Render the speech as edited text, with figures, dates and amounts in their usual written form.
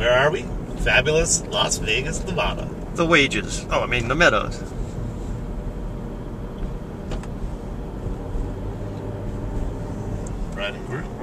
Where are we? Fabulous Las Vegas, Nevada. The wages. Oh, I mean the Meadows. Riding group.